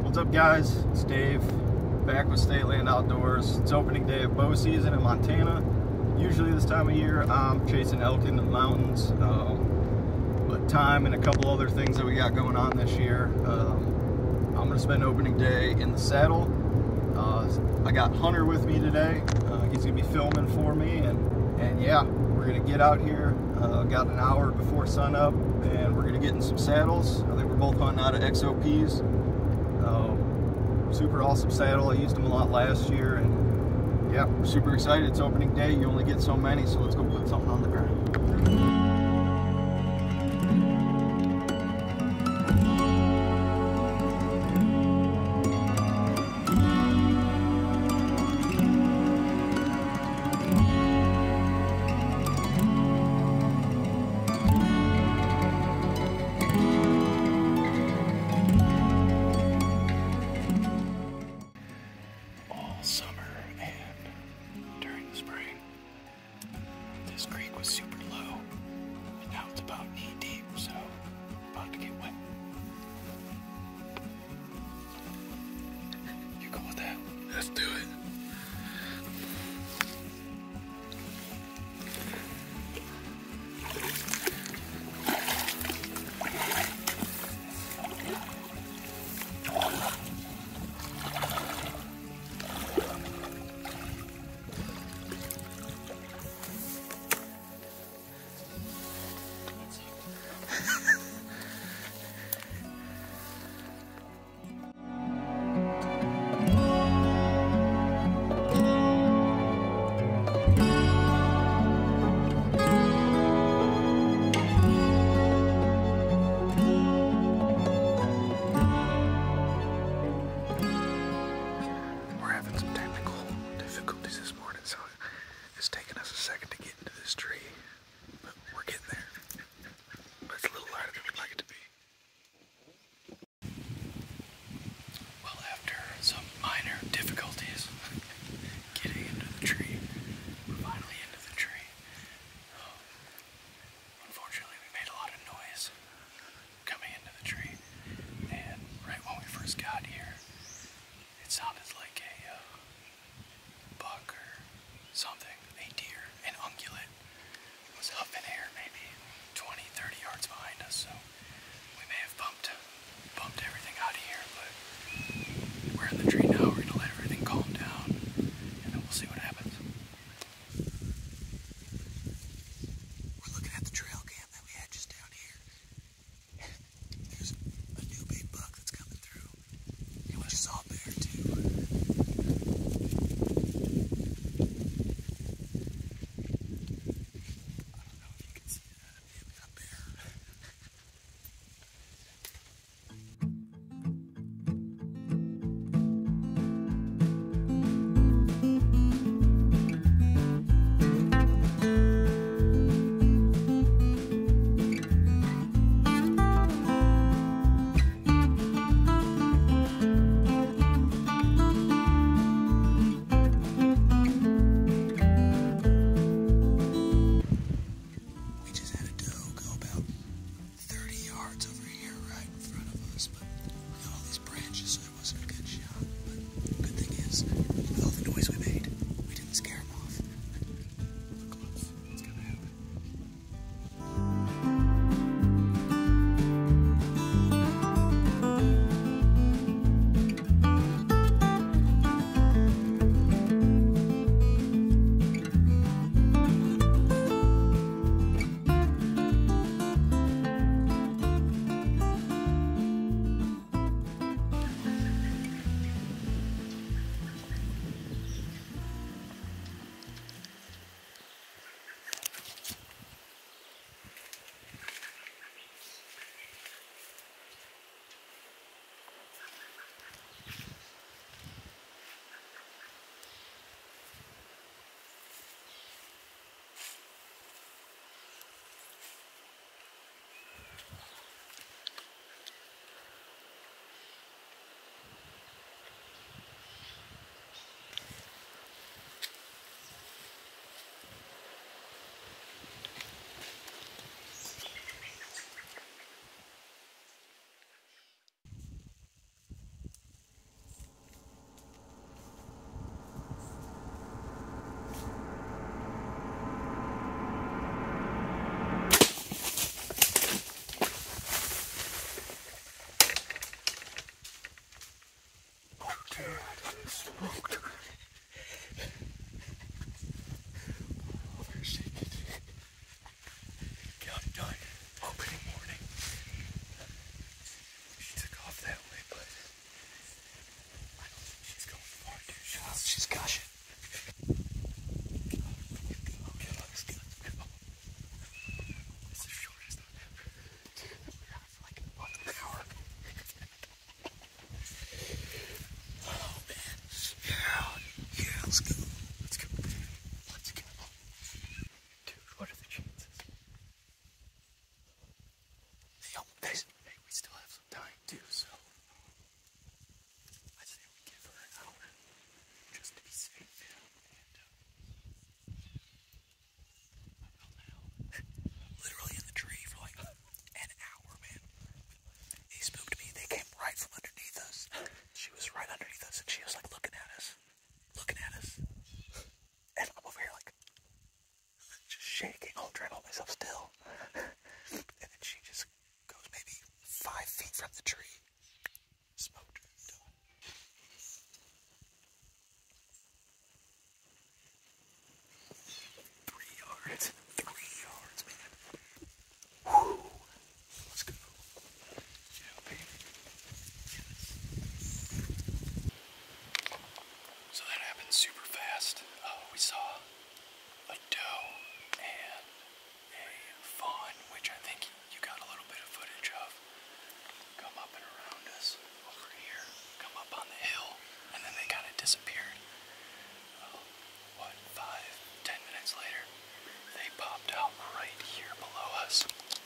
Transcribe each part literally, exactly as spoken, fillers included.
What's up, guys? It's Dave, back with Stateland Outdoors. It's opening day of bow season in Montana. Usually this time of year I'm chasing elk in the mountains, um, but time and a couple other things that we got going on this year, um, I'm gonna spend opening day in the saddle. Uh, I got Hunter with me today. Uh, he's gonna be filming for me, and, and yeah, we're gonna get out here. Uh, got an hour before sunup, and we're gonna get in some saddles. I think we're both hunting out of X O Ps. Um, super awesome saddle. I used them a lot last year, and yeah, we're super excited. It's opening day. You only get so many, so let's go put something on the ground. Summer and during the spring, this creek was super low, smoked her. Oh, they're shaking. Got it done. Opening morning. She took off that way, but I don't think she's going far, dude. She's, she's gushing. Okay, let's go. Let's go. It's the shortest I've ever. Dude, we got for like one hour. Oh, man. Yeah. Yeah, let's go. Let's go. Let's go. Dude, what are the chances? Hey, hey, we still have some time, too, so I say we give her an hour just to be safe. And, uh, literally in the tree for like an hour, man. They spooked me. They came right from underneath us. She was right underneath us, and she was like looking at us, looking at us. And I'm over here like just shaking, all trying to hold myself still. And then she just goes maybe five feet from the tree. Smoked her. Done. Three yards. Three yards, man. Whew. Let's go. Yeah, baby. Yes. So that happened super fast. Uh, we saw a doe and a fawn, which I think you got a little bit of footage of, come up and around us over here, come up on the hill, and then they kind of disappeared. Uh, what, five, ten minutes later, they popped out right here below us.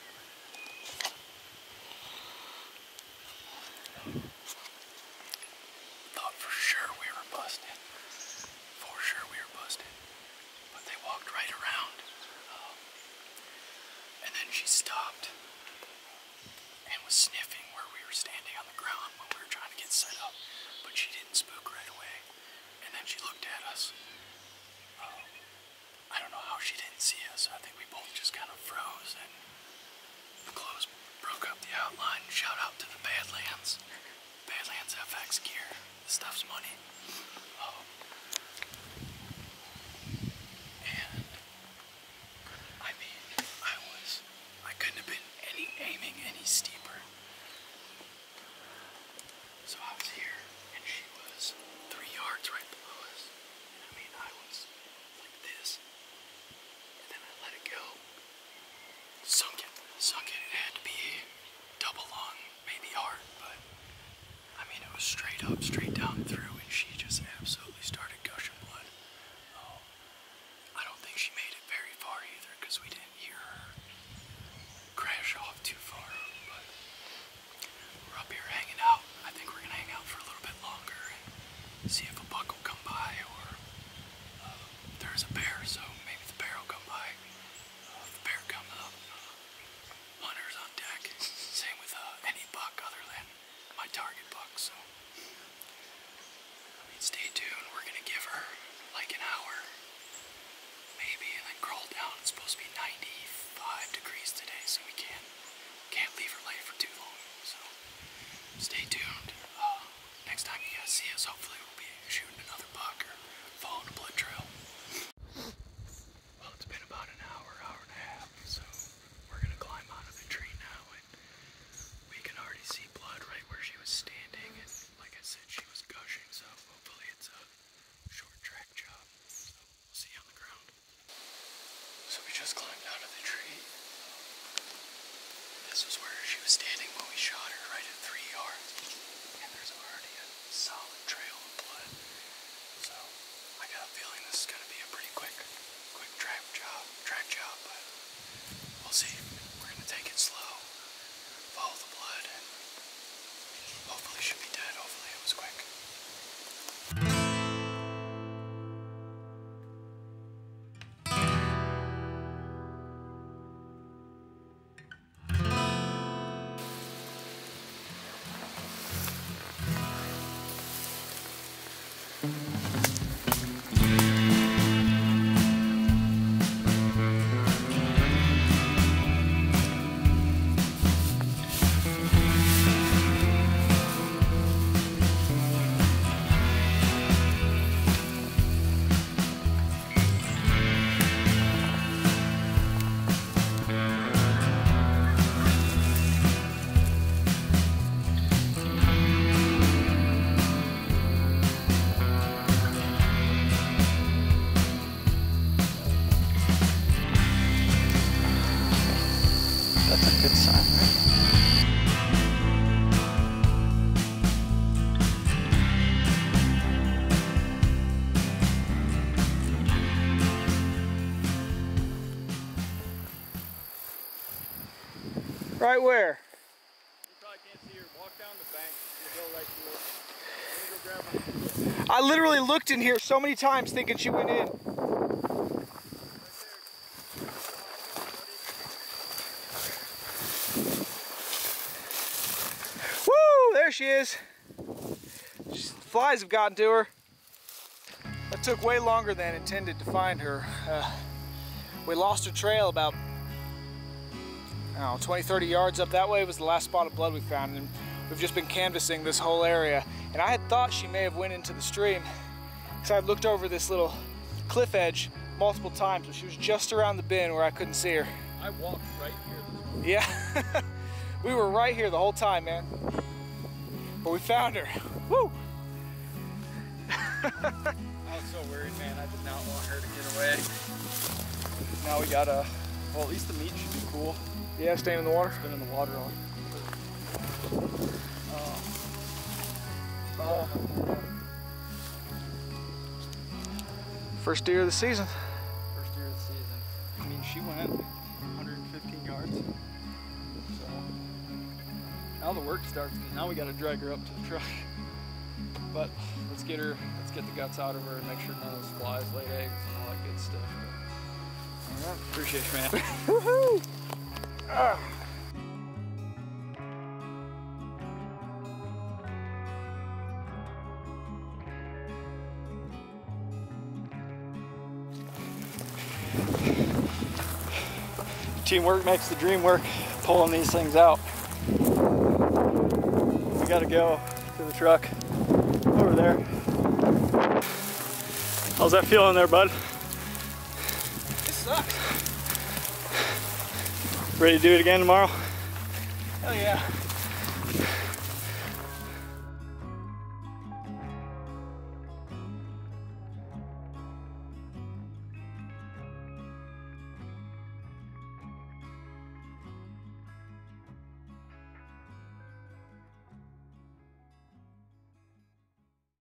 Thought for sure we were busted. For sure we were busted. But they walked right around. Um, and then she stopped and was sniffing where we were standing on the ground when we were trying to get set up. But she didn't spook right away. And then she looked at us. Um, I don't know how she didn't see us. I think we both just kind of froze and the clothes broke up the outline. Shout out to the Badlands. Badlands F X gear. This stuff's money. Um, and I mean, I was, I couldn't have been any aiming any steeper. So I was here, and she was three yards right below us. I mean, I was like this, and then I let it go. Sunk it, sunk it. It had to be double long, maybe hard, but I mean, it was straight up, straight down through, and she just absolutely started gushing blood. Oh, I don't think she made it very far either, because we didn't hear her crash off too far, but we're up here hanging out. I think we're gonna hang out for a little bit longer and see if a buck will come by, or uh, there's a bear, so maybe the bear will come by. Uh, if the bear comes up, uh, hunters on deck. Same with uh, any buck other than my target buck, so I mean, stay tuned. We're gonna give her like an hour, maybe, and then crawl down. It's supposed to be ninety-five degrees today, so we can't can't leave her lay for too long. So stay tuned. Uh, next time you guys see us, hopefully we'll be shooting another buck or following a blood trail. Well, it's been about an hour, hour and a half, so we're gonna climb out of the tree now, and we can already see blood right where she was standing, and like I said, she was gushing, so hopefully it's a short track job. So we'll see you on the ground. So we just climbed out of the tree. This was where she was standing when we shot her, right at three yards. Right where? You probably can't see her. Walk down the bank. You'll go right to her. Go grab her. I literally looked in here so many times thinking she went in. Woo! There she is. She's, the flies have gotten to her. That took way longer than intended to find her. Uh, we lost her trail about I don't know, twenty, thirty yards up that way was the last spot of blood we found, and we've just been canvassing this whole area. And I had thought she may have went into the stream, because I had looked over this little cliff edge multiple times, but she was just around the bend where I couldn't see her. I walked right here. Yeah, we were right here the whole time, man. But we found her. Woo! I was so worried, man. I did not want her to get away. Now we gotta, well, at least the meat should be cool. Yeah, staying in the water? It's been in the water all. Oh. Oh. First deer of the season. First deer of the season. I mean, she went one hundred fifteen yards. So now the work starts. Now we gotta drag her up to the truck. But let's get her, let's get the guts out of her and make sure none of those flies lay eggs and all that good stuff. All right, appreciate you, man. Woohoo! Ah. Teamwork makes the dream work, pulling these things out. We gotta go to the truck over there. How's that feeling there, bud? It sucks. Ready to do it again tomorrow? Hell yeah.